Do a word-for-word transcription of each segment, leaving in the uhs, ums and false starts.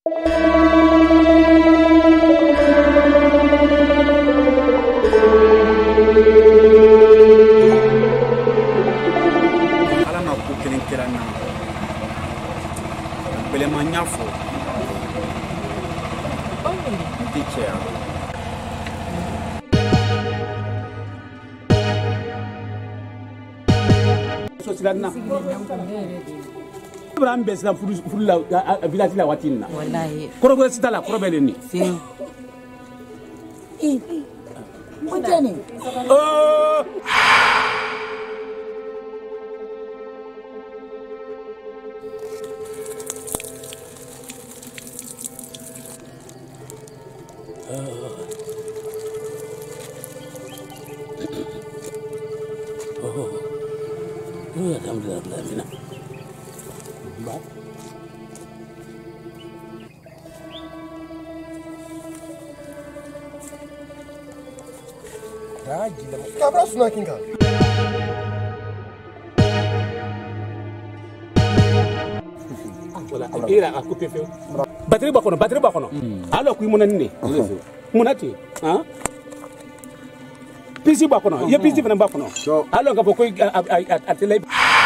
Ala ma ko kelen kira na bele ma nyafo teacher so silanna Ibrahim besla furu furu la village la watina wallahi korogo sita la korobele ni sin eh mutane oh alhamdulillah ba raji la kabra suna kinga wala ira aku pepe bateri ba kono bateri ba kono alo ku munani ne munati ha pisi ba kono ye pisi fana ba kono alo ga ko atele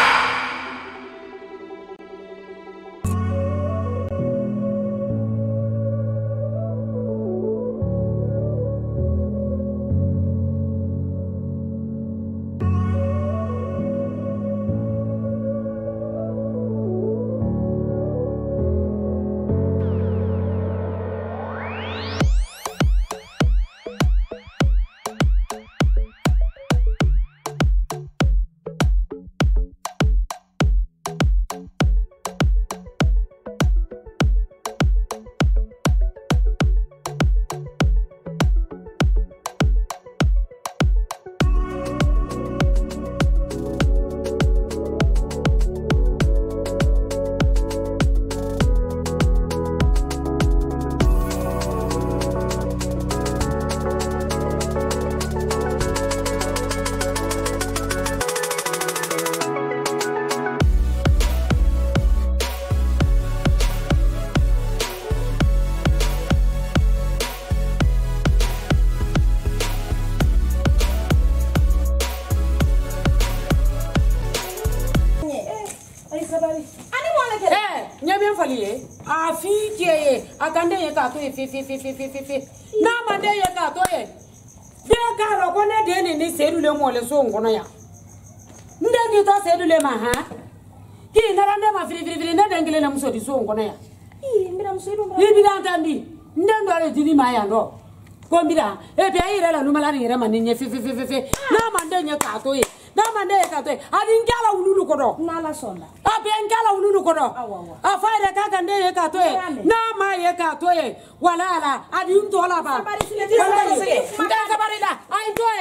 a fi je akande ye ka to fi fi fi fi fi fi na mande ye ka to ye de ka ro ko ne de ni sedu le mo le so ngono ya nde ki to sedu le ma ha ki na rande ma fi fi fi ne de ngile na muso di so ngono ya i mbira muso do mbira mbira tandi nde ndo ale dini ma ya ndo ko mbira e bi ayi re la numala ni re ma ni fi fi fi fi na mande ye ka to ye na mande ye ka to adi ngala ululu ko do na la sonda a bi ngala ululu ko do a fa re ka ka nde ye ka to ye na ma ye ka to ye wala ala adi un to la ba nda ka bari da ai to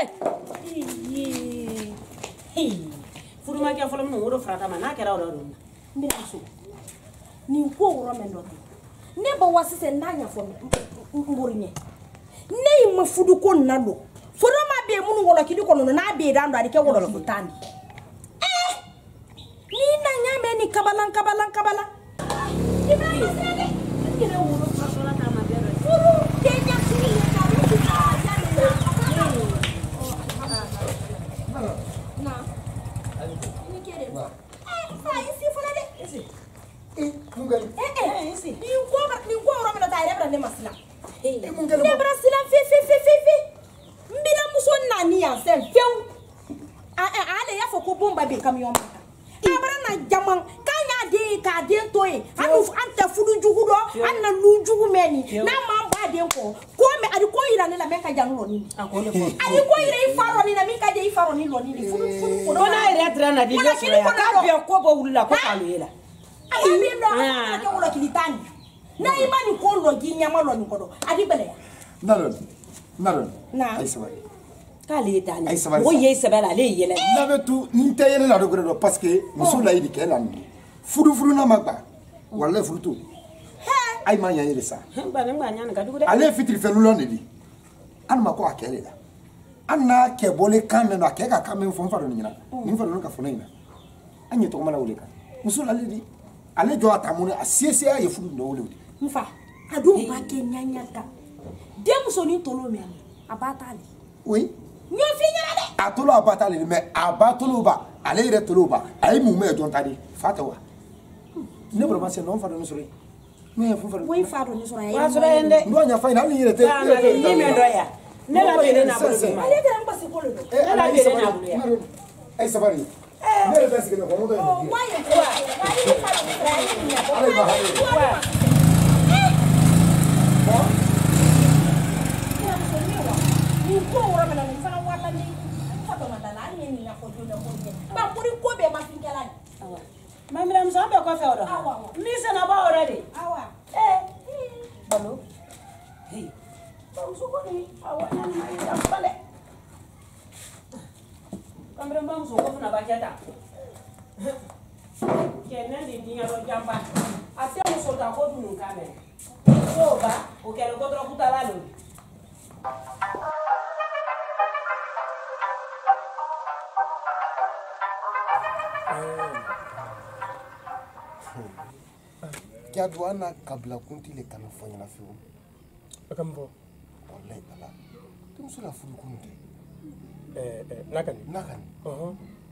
ye furu ma ke folo no woro frata ma na kera oro ro mbira so ni ko woro men do ne ba wasise ndanya fo mburinye ne ma fudu ko nado foro ma be munu wolo kidi ko no na be dando adi ke wolo ko tandi eh ni na nyame ni kabalan kabalan kabala ni ba ko sene ni na wolo frata ta ma be furu ke nya sini ka ru ka ya na ni kere eh fa isi fona de isi eh mungal eh eh isi ni ko ni ko ro me ta ire bra ne masla eh mungal ne bra sila fi fi fi fi fi mbila muso nani ya sel few a a ale ya fo ko bomba be camion maka abra na jaman kanya de ka de toy anu anta fudu jugu do anna lu jugu meni na ma ba de ko ko me adi ko ira ne la meka janu ni adi ko ira ifaro ni na meka de ifaro ni lo ni fudu fudu ko na ira tra na di yo ka be ko bo wulula ko ka lela ayi bi do ka ko lo kilitani na imani ko lo gi nyama lo ni ko do adi bele ya naron naron na ay sabari kale tani o ye sabala le yele na be tu nte yele na do do parce que musula idi kela ni fudu fudu na magba wala fudu tu ay ma nyanye sa ba na ngba nyana gadu de ale fitri felulo ne di an ma ko akele da an na ke bole kan na ke ka kamen fon faro ni na ni faro no ka fona ina anye to mala wole ka musula le di ale jo atamune asiesia ye fudu no wole mfa a dun ba kɛ ɲaɲa kan denmusonin tolo mɛ a ba t'ale oui ɲɔ fi ɲɛna dɛ a tolo a ba t'ale mais a ba tolo ba ale yɛrɛ tolo ba a ye mun mɛ dɔn ta de fa tɛ wa ne bolo ma se non fa dɔn sɔrɔ ne ye fu fa wo fa dɔn sɔrɔ a ye wa sɔrɔ yen dɛ ndo nya fa ina ni yɛrɛ tɛ ni mɛ dɔ ya ne la kelen na bolo ma ale kɛra n basi kolo don ne la kelen na bolo ya ay sabari ne yɛrɛ bɛ sigi ne kɔnɔ dɔ ye wa ye wa wa ye fa dɔn sɔrɔ a ye nin ɲɛ ale ba hali wa nin ko wɔrɔ min na nin fana warala ni fa dɔn ma da la hali ni nin ɲɛfɔ don dɔ ko kɛ ba muri ko bɛɛ ma fin kɛla ni mamira muso bɛ kɔfɛ o dɔn min sɛnɛ bɔ o de awa ee balo hey bamuso kɔni awa nani ma yi dafa dɛ mamira bamuso ko fana ba kɛ ta kɛnɛ de diɲɛ dɔ janba a tɛ muso ta ko dunu kan mɛ o ba o kɛra ko dɔrɔn kutala lo Kiadu ana kabla kunti le kana fanya na fiu. Akambo. Wallahi ala. Tum sula fulu kunti. Eh eh nakani. Nakani. Uh-huh.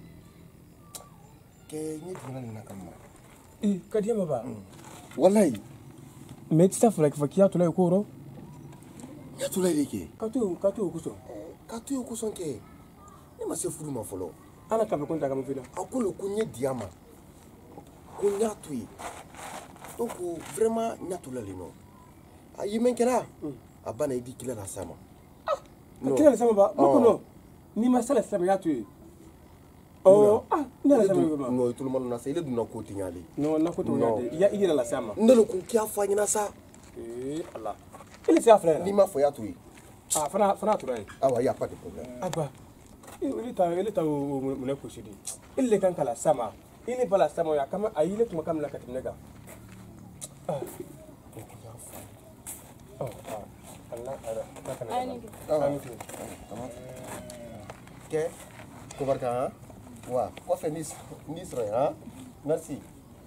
Ke ni dina ni nakama. Eh kadiya baba. Wallahi. Me tsa fula ki fakiya to la ko Ya to la deke. Katu katu kuso. Katu ko son ke. Ni ma se fulu ma folo. Ana kabla kunta kam fila. Akolo kunye diama. Kunya tui. Donc vraiment nyatula le no ayi men kera abana idi kila la sama ah kila la sama ba moko no ni ma sala sama ya tu oh ah ni la sama ba no tout le monde na sa ile duna ko tinyali no na ko tinyali ya ira la sama ndelo ku kia fanya na sa eh Allah ile sa frère ni ma fo ya tu ah fana fana tu rai ah ouais y a pas de problème aba ile ta ile ta mo na ko shidi ile kan kala sama ile bala sama ya kama ayile kuma kamla katinega ah oh ah Allah ada nakana ah tamam ke kubarka ha wa ko fe nis nisra ha merci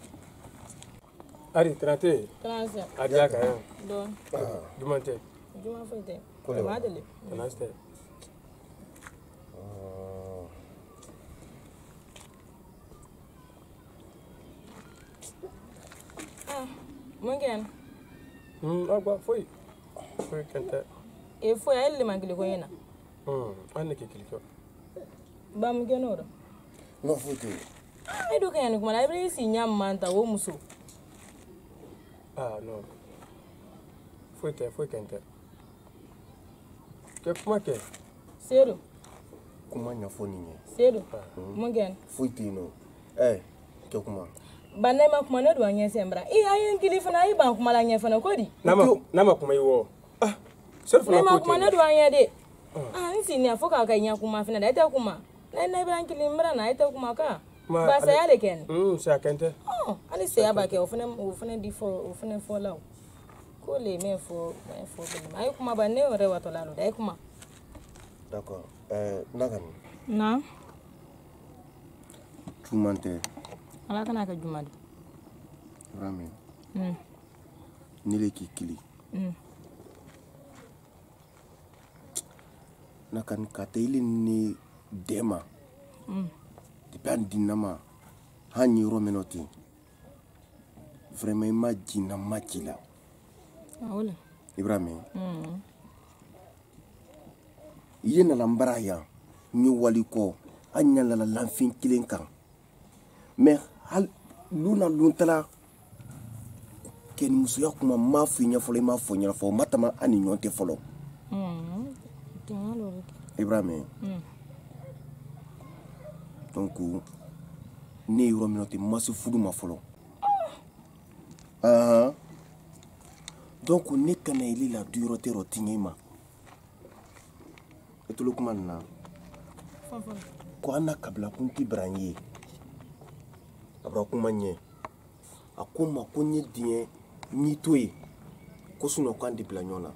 ari trate Transa. aja ka yo Don. dumante Juma foi te. Kole. Madele. naste Ah, mungen. hmm agba foi foi kanta E foi a ele mangile ko yena. hmm anne ke kiliko Ba mungen ora. no fo ke Ai do kan kuma la ibre si nyam manta wo muso. ah no foi te foi kanta ke kuma ke Sedo. kuma nya fo ni Sedo. Mungen. fo ti no eh ke kuma Banne ma kuma ne do anya sembra. I ayen kilifana i ban kuma la nya fana ko di. nama nama kuma yiwo ah sir Ne funa ma ko kuma ne do anya de. Ah nsi ni afoka ka nya kuma fina da ita kuma. Na na ibran kilimbra na ita kuma ka. Ma- Ba sa yale ken. hmm sa kanta Oh, ali se aba ke ofene ofene di fo ofene fo law. Ko le me fo me fo be. Ai kuma ba ne ore wato lalo dai kuma. d'accord euh nakani Na, tumante ala kana ka jumadi. rami Mm. nile ki kili Mm. nakan kataili ni dema Mm. dipan dinama hanyi romenoti vraiment ma jina makila Awole. ibrahim Mm. yena lambara ya ni waliko anya la lanfin kilen kan mais hal luna luntala ken muso ya kuma ma finya folo ma fonya fo matama ani nyonte folo Mm. Tingalo. ibrahim Mm. donc ne yɔrɔ min na ten masi fudu ma fɔlɔ ah donc ne kana ili la du yɔrɔ tɛ yɔrɔ tiɲɛ ma e tolo kuma nin na Fofo. ko an na kabila kun ti bara n ye a bara kuma ɲɛ a ko n ma ko n ye diɲɛ ɲi to ye ko sinɔ ko an de bila ɲɔgɔn na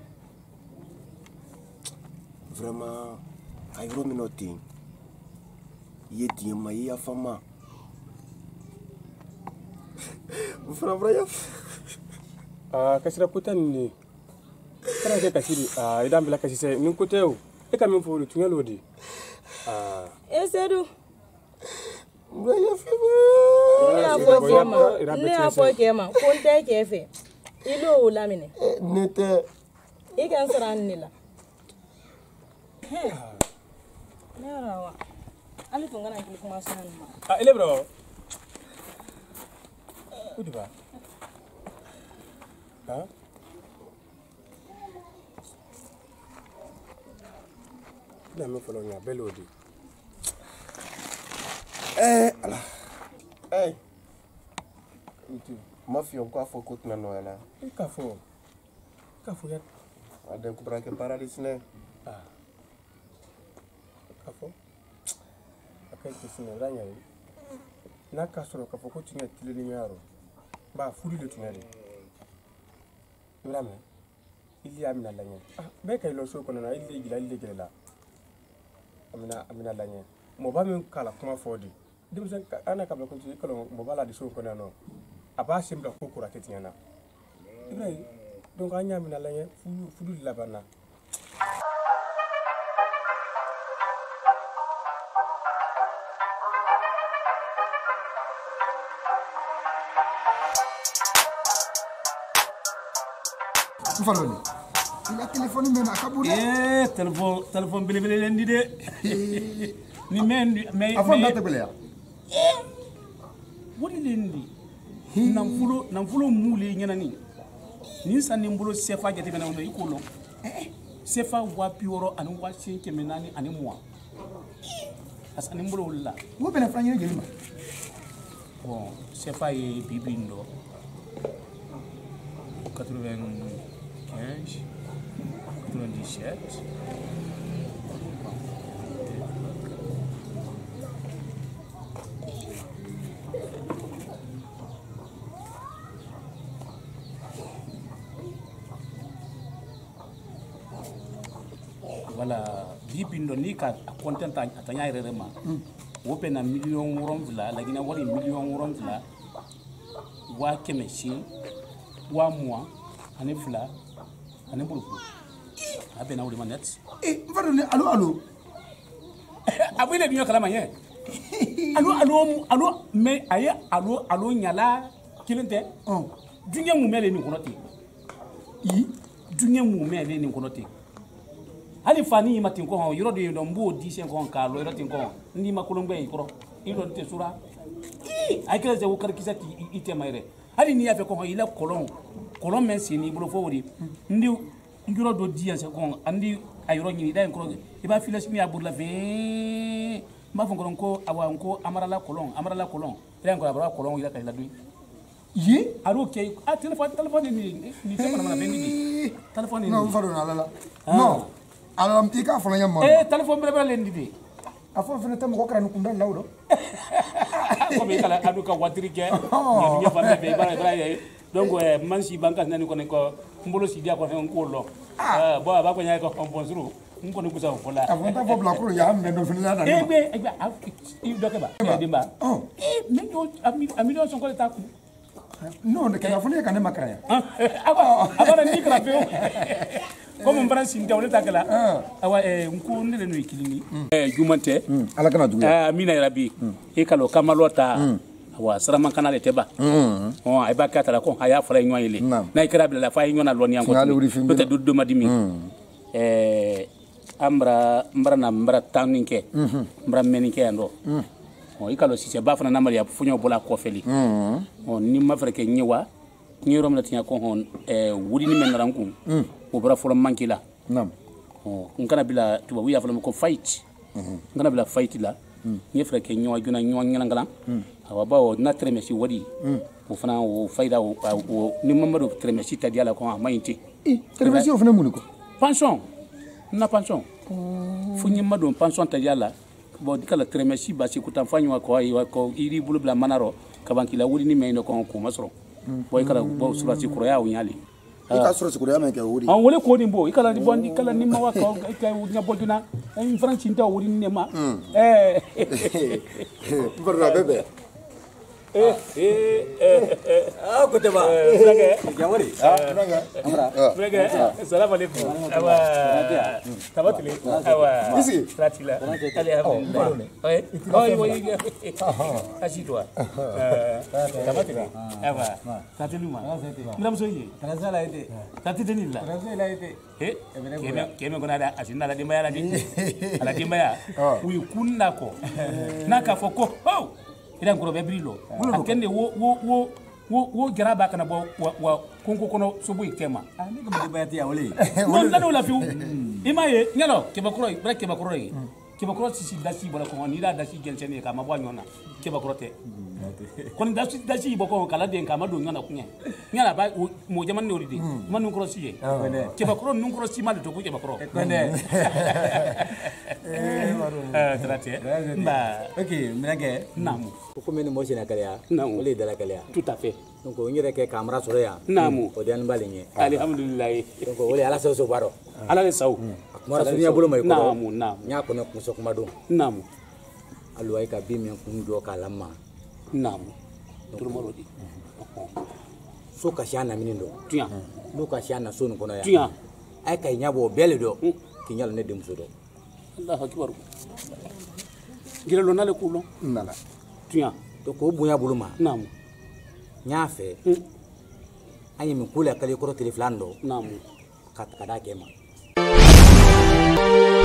vraiment a yɔrɔ min na ten i ye diɲɛ ma i ye yafa ma o fana fana yafa ah kasira kota ni kara ke kasiri ah idan bila kasi se nin kote o e ka min fo lu tunya lodi ah e sedu Ba ya fi ba. ne afo kema ne afo kema konte kefe ilo lamine Nete. e kan sara ni la ne rawa ali tunga na kili kuma sana ma ah ele bro udi ba ah na me folo nya belodi Eh, ala. Eh. Itu. Mafi on kwa fo kut na noela. e ka fo ka fo ya Ada ku brake paradis ne. ah ka fo akai kisina ranya yi na ka soro ka fo ko tunya tilini yaro ba furi le tunya de Ibrahim ili amina lanya ah be kay lo so ko na ili gila ili gila la amina amina lanya mo ba min kala kuma fodi dim sen ana ka ba ko ti ko mo bala di so ko na no aba simla ko kura tetinya na Ibrahim donc anya amina lanya fu fudu la bana Mfaloni. Ila telefoni mena akabude. Eh, telepon telepon bele-bele lendi de. Ni men mais Afon date bele ya. Eh. Wodi lendi. Nam fulo nam fulo muli nyana ni. Ni sanni mbulo sefa jati bena no ikolo. Eh. Sefa wa pioro anu wa cinque menani ani moi. As ani mbulo la. Wo bena franya jeli ma. Bon, sefa e bibindo. quatre-vingt-quinze, quatre-vingt-dix-sept. Voilà, bibindo ni ka content atanya irema. Wo pe na million worom vla, la gina wali million worom vla. Wa kemeshi wa mois ani fila ani buluku a bɛnna wuli ma net Eh, mfaloni alo alo. a bɛ ne dunya kalama ye alo alo alo mais a ye alo alo ɲala kelen tɛ dunya mun mɛlen nin kɔnɔ ten i dunya mun mɛlen nin kɔnɔ ten hali fa ni ma ten kɔn yɔrɔ de ye dɔn n b'o di sen kɔn k'a lɔ yɔrɔ ten kɔn n'i ma kolongbɛ i kɔrɔ i dɔn tɛ sura a kɛra sɛ ko karikisɛ ti i tɛ ma yɛrɛ hali n'i y'a fɛ kɔn i la kɔlɔn kɔlɔn mɛ sen n'i bolo fo o de ndi yɔrɔ dɔ di yan sɛ kɔn andi a yɔrɔ ɲini i da yen kɔrɔ i b'a filɛ simi a burula fɛn n b'a fɔ kɔrɔ ko awa ko amarala kɔlɔn amarala kɔlɔn i da yen kɔrɔ a bɔra kɔlɔn yɛrɛ ka i ladon Ye? a y'o kɛ a téléphone téléphone ni ni fɛn mana mana fɛn di de téléphone ni Non, mfaloni alala. Non. Alala mtika fana nya ma. eh téléphone bɛrɛ bɛrɛ len di de Afon fana tamo ko kran kunda lawdo. comme i kala adu ka watiri kɛ ɲɛ fan bɛɛ fɛ i b'a i b'a ye donc man si banka nani kɔni ko n bolo si diya kɔni n k'o lɔ bon a b'a kɔni y'a kɛ bonjour n kɔni kusa o fɔ la Afon ta fo bla ko ya me do fana na. eh mais eh ben i dɔ kɛ ba eh denba eh mais yo a million son ko ta kun Non, de kana fana kana makaya. awa awa ni kala feo comme n fana sin tɛ o le ta kɛla awa n ko ne de n'o ye kilini eh juman tɛ Ala kana dugu. eh mina yɛrɛ bi e kalo kamalo ta awa saraman kana le tɛ ba ɔn a b'a kɛ a ta la ko a y'a fɔra ye ɲɔgɔn ye le n'a kɛra bila la f'a ye ɲɔgɔn na lɔnniya kɔ n'o tɛ du dɔ ma dimi ɛɛ an bara n bara na n bara tan nin kɛ n bara mɛnni kɛ yan dɔ ɔn i kalo sisɛ ba fana namariya foɲɔ bɔla kɔfɛli ɔn ni ma fɛrɛ kɛ ɲɛ wa ɲɛ yɔrɔ min na tiɲɛ ko hɔn ɛɛ wulini mɛ nara n kun o bɔra fɔlɔ manki la ɔn n kana bila tubabu y'a fɔlɔ ma ko fight n kana bila fight la n ye fɛrɛ kɛ ɲɔgɔn joona ɲɔgɔn ɲɛnangalan awa bawo n'a tɛrɛmɛsi wari o fana o fayida o ni mamadu tɛrɛmɛsi ta diya la ko a ma ɲi ten Tɛrɛmɛsi o fana mun ko? pension na pension fo ɲɛ ma don pension ta diya la bon kala tɛrɛmɛsi basi ko tan fa ɲɔgɔn kɔ ayi ko iri bolo bila mana rɔ ka ban k'i la wuli ni mɛ yen kɔn k'o ma sɔrɔ bon i kala bɔ surasi kɔrɔya o ɲali I ka sɔrɔ siguraya mɛ kɛ wuri. an wele ko nin bo i kala bɔ i kala ni ma wa ka ka ɲɛ bɔ joona n fana ci tɛ wuli ni ne ma ɛɛ Mfaloni a bɛ bɛn. eh eh ah ko teba fulakɛ jamori Furankɛ. amra fulakɛ salamu alaikum awa tabatile awa Isi. ratila alhamdulillah eh oh iwo asi toi tabatile awa tatiluma mlamuso ye transala ite tatitenilla transala ite eh keme keme gona da asinna la dimba ya la di ala dimba ya uyi kunna ko naka fo ko oh ira ngoro be brilo akende wo wo wo wo wo garaba kana bo wa konko kono sobu ikema ah ni ko bayati ya wole non nanu la fiu imaye nyalo ke bakoro bra ke bakoro yi ke bakoro sisi dasi bola ko ni da dasi gelsene ka mabwa nyona ke bakoro te kon dasi dasi boko kala den ka madu nyona kunya nyala ba mo jaman ne oridi manu koro siye ke bakoro nun koro si ma to ko ke bakoro konde eh trate ba okay minage namu ko meni mo sina kala Namu. wole dala kala tout à fait donc o nyere ke kamera soro ya namu o dan balinye alhamdulillah donc wole ala so so baro ala le saw mara sunya bolo mai ko namu namu nya ko ne kunso kuma do namu alu ay ka bi mi kun do kala ma namu turmorodi so ka shana minindo tiya lu ka shana so no kono ya tiya ay kay nyabo bele do kinyal ne dem so do Allahu akbar gira lo nale kulo Nala. tiya to ko bunya bulu ma namu nya fe anyi mi kula kali ko teleflando namu kat kada kema